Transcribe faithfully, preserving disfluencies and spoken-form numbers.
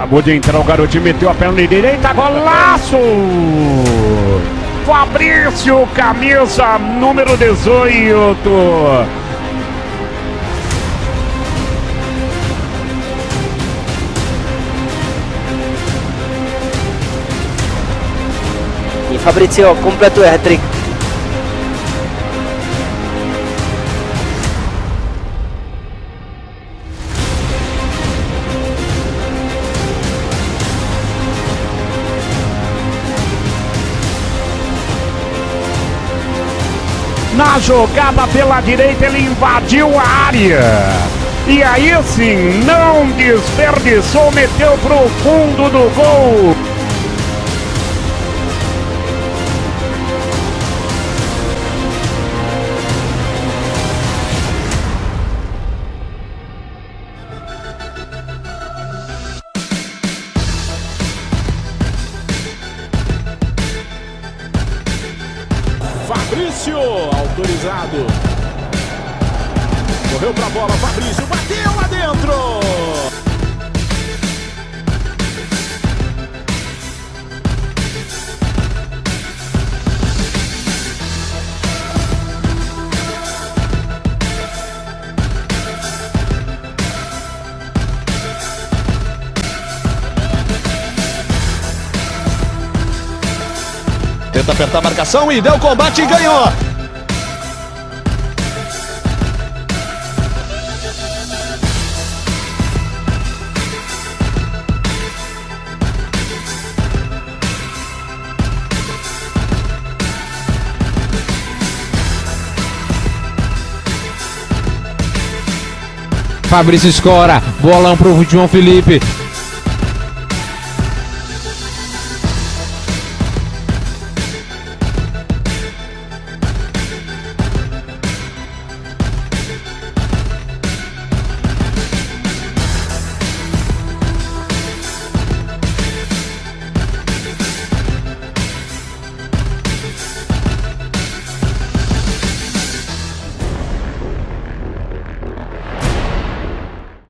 Acabou de entrar o garotinho, meteu a perna direita, golaço! Fabrício, camisa número dezoito. E Fabrizio completa o hat-trick. Na jogada pela direita ele invadiu a área. E aí sim, não desperdiçou, meteu pro fundo do gol. Fabrício, autorizado. Correu pra bola, Fabrício, bateu lá dentro. Tenta apertar a marcação e deu combate e ganhou. Fabrício escora, bolão pro João Felipe,